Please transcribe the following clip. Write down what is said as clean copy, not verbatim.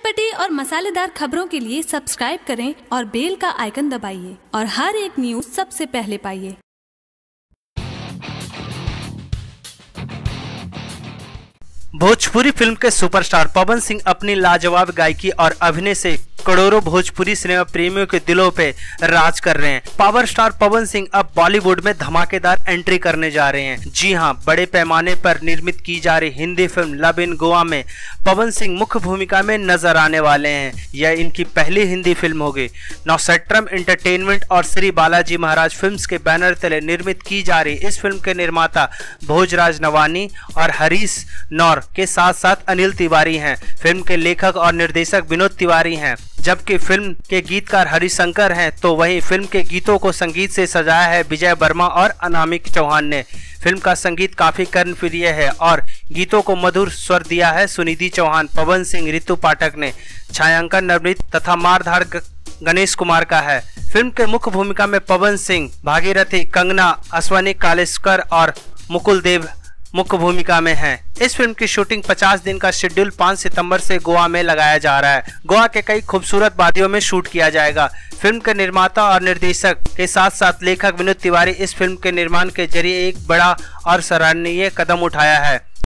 चटपटी और मसालेदार खबरों के लिए सब्सक्राइब करें और बेल का आइकन दबाइए और हर एक न्यूज सबसे पहले पाइए। भोजपुरी फिल्म के सुपरस्टार पवन सिंह अपनी लाजवाब गायकी और अभिनय से करोड़ों भोजपुरी सिनेमा प्रेमियों के दिलों पे राज कर रहे हैं। पावर स्टार पवन सिंह अब बॉलीवुड में धमाकेदार एंट्री करने जा रहे हैं। जी हां, बड़े पैमाने पर निर्मित की जा रही Hindi film love in Goa में पवन सिंह मुख्य भूमिका में नजर आने वाले हैं। यह इनकी पहली हिंदी फिल्म होगी। नवसट्रम एंटरटेनमेंट और श्री बालाजी महाराज फिल्म्स के बैनर तले निर्मित की जा रही इस फिल्म के निर्माता भोजराज नवानी और हरीश नौर के साथ साथ अनिल तिवारी हैं। फिल्म के लेखक और निर्देशक विनोद तिवारी हैं, जबकि फिल्म के गीतकार हरिशंकर हैं, तो वहीं फिल्म के गीतों को संगीत से सजाया है विजय वर्मा और अनामिक चौहान ने। फिल्म का संगीत काफी कर्णप्रिय है और गीतों को मधुर स्वर दिया है सुनिधि चौहान, पवन सिंह, ऋतु पाठक ने। छायांकन नवनीत तथा मारधार गणेश कुमार का है। फिल्म के मुख्य भूमिका में पवन सिंह, भागीरथी, कंगना, अश्वनी कालेस्कर और मुकुल देव मुख्य भूमिका में हैं। इस फिल्म की शूटिंग 50 दिन का शेड्यूल 5 सितंबर से गोवा में लगाया जा रहा है। गोवा के कई खूबसूरत वादियों में शूट किया जाएगा। फिल्म के निर्माता और निर्देशक के साथ साथ लेखक विनोद तिवारी इस फिल्म के निर्माण के जरिए एक बड़ा और सराहनीय कदम उठाया है।